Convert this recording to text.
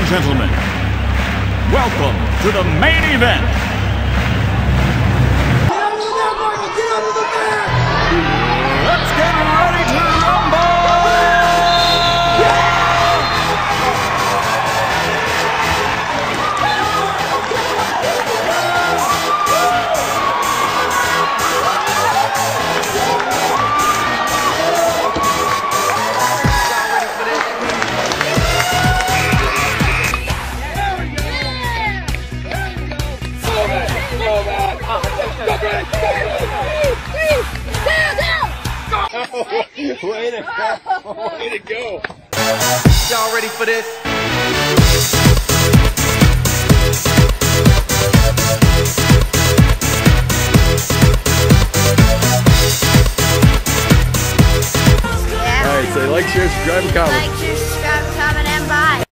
and gentlemen, welcome to the main event. Let's get ready to rumble! Way to go. Y'all ready for this? Alright, say like, share, subscribe, and comment. Like, share, subscribe, comment, and bye.